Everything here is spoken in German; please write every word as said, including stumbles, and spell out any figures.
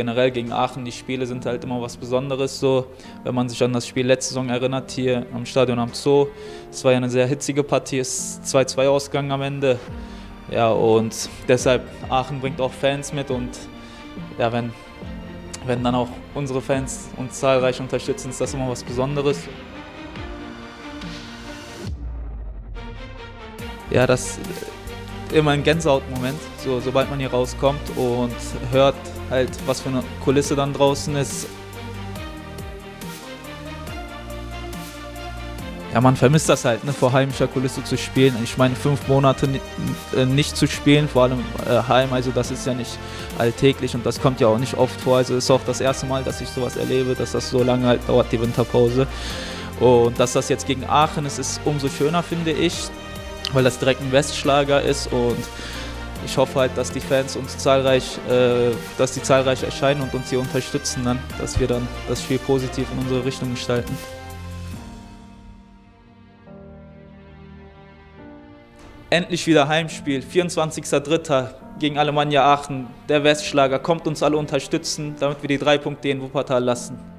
generell gegen Aachen, die Spiele sind halt immer was Besonderes. So. Wenn man sich an das Spiel letzte Saison erinnert, hier am Stadion am Zoo, es war ja eine sehr hitzige Partie, es ist zwei zwei ausgegangen am Ende. Ja, und deshalb, Aachen bringt auch Fans mit und ja, wenn, wenn dann auch unsere Fans uns zahlreich unterstützen, ist das immer was Besonderes. Ja, das ist immer ein Gänsehautmoment, so, sobald man hier rauskommt und hört halt, was für eine Kulisse dann draußen ist. Ja, man vermisst das halt, ne, vor heimischer Kulisse zu spielen. Ich meine, fünf Monate nicht zu spielen, vor allem äh, heim, also das ist ja nicht alltäglich und das kommt ja auch nicht oft vor. Also ist auch das erste Mal, dass ich sowas erlebe, dass das so lange halt dauert, die Winterpause. Und dass das jetzt gegen Aachen ist, ist umso schöner, finde ich, weil das direkt ein Westschlager ist und ich hoffe halt, dass die Fans uns zahlreich, äh, dass die zahlreich erscheinen und uns hier unterstützen, dann, dass wir dann das Spiel positiv in unsere Richtung gestalten. Endlich wieder Heimspiel, vierundzwanzigster dritter gegen Alemannia Aachen. Der Westschlager, kommt uns alle unterstützen, damit wir die drei Punkte in Wuppertal lassen.